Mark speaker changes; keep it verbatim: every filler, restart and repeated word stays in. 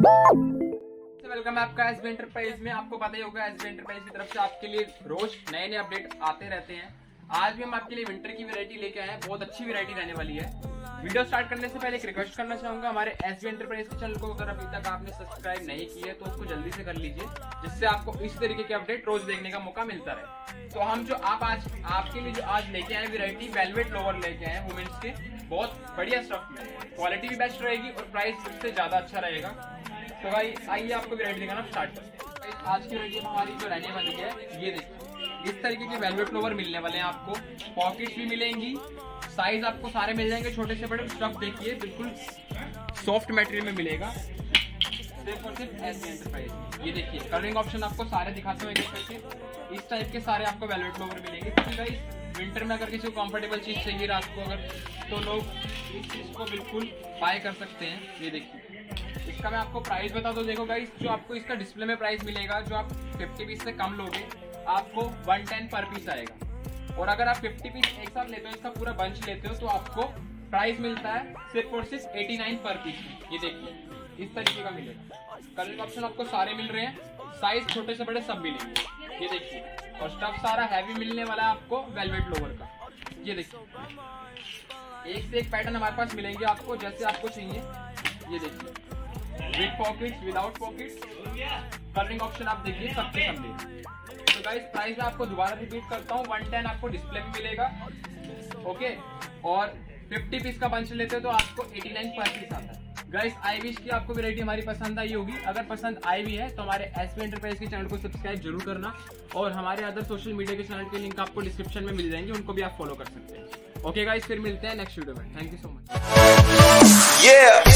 Speaker 1: Welcome है आपका SB enterprise में। आपको पता ही होगा एसबी एंटरप्राइज की तरफ से आपके लिए रोज नए नए अपडेट आते रहते हैं। आज भी हम आपके लिए विंटर की वैरायटी लेके आए हैं, बहुत अच्छी वैरायटी रहने वाली है। वीडियो स्टार्ट करने से पहले एक रिक्वेस्ट करना चाहूंगा, हमारे एसबी एंटरप्राइज के चैनल को अगर अभी तक आपने सब्सक्राइब नहीं किया है तो उसको जल्दी से कर लीजिए, जिससे आपको इस तरीके के अपडेट रोज देखने का मौका मिलता रहे। तो हम जो आप आज आपके लिए जो आज लेके आए वैरायटी वेलवेट लोवर लेके आए वुमेन्स के, बहुत बढ़िया स्टफ में, क्वालिटी भी बेस्ट रहेगी और प्राइस उससे ज्यादा अच्छा रहेगा। तो भाई आइए आपको वैरायटी दिखाना स्टार्ट करते हैं। आज की वैरायटी हमारी जो रहने वाली है, ये देखिए इस तरीके के वेलवेट लोवर मिलने वाले हैं आपको। पॉकेट्स भी मिलेंगी, साइज आपको सारे मिल जाएंगे, छोटे से बड़े। स्टफ देखिए बिल्कुल सॉफ्ट मटेरियल में मिलेगा, सिर्फ और सिर्फ एसबी एंटरप्राइज। ये देखिए कलरिंग ऑप्शन आपको सारे दिखाते हुए करके इस टाइप के सारे आपको वेलवेट लोवर मिलेंगे। क्योंकि भाई विंटर में अगर किसी को कंफर्टेबल चीज चाहिए रात को अगर, तो लोग इस चीज को बिल्कुल बाय कर सकते हैं। ये देखिए इसका मैं आपको प्राइस बता दो। देखो गाइस, जो आपको इसका डिस्प्ले में प्राइस मिलेगा, जो आप फिफ्टी पीस से कम लोगे आपको वन टेन पर पीस आएगा। और अगर आप फिफ्टी पीस एक साथ लेते हो, इसका पूरा बंच लेते हो, तो आपको प्राइस मिलता है सिर्फ और सिर्फ एटी नाइन पर पीस। ये देखिए इस तरीके का मिलेगा। कलर ऑप्शन आपको सारे मिल रहे हैं, साइज छोटे से बड़े सब मिलेंगे। ये देखिए, और स्टफ सारा हैवी मिलने वाला है आपको वेलवेट लोवर का। ये देखिए एक से एक पैटर्न हमारे पास मिलेंगे आपको, जैसे आपको चाहिए। ये देखिए with pockets, without pockets, colouring option आप देखिए सबके सब मिलेंगे। तो गाइस प्राइस मैं आपको दोबारा रिपीट करता हूँ, वन टेन आपको डिस्प्ले में मिलेगा, ओके। और फिफ्टी पीस का बंच लेते हो तो आपको एटी नाइन पर पीस आता है। गाइस आई विश की आपको वैरायटी हमारी पसंद आई होगी। अगर पसंद आई भी है तो हमारे एसबी एंटरप्राइज के चैनल को सब्सक्राइब जरूर करना, और हमारे अदर सोशल मीडिया के चैनल के लिंक आपको डिस्क्रिप्शन में मिल जाएंगे, उनको भी आप फॉलो कर सकते हैं। ओके गाइस, फिर मिलते हैं नेक्स्ट वीडियो में। Thank you so much.